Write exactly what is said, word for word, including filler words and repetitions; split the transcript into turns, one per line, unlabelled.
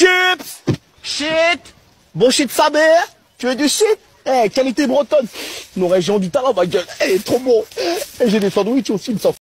chips. Shit. Bon shit sa mère. Tu veux du shit? Eh, qualité bretonne. Nos régions du talent, ma gueule. Eh, trop bon. Et j'ai des sandwichs aussi, il me s'en fout.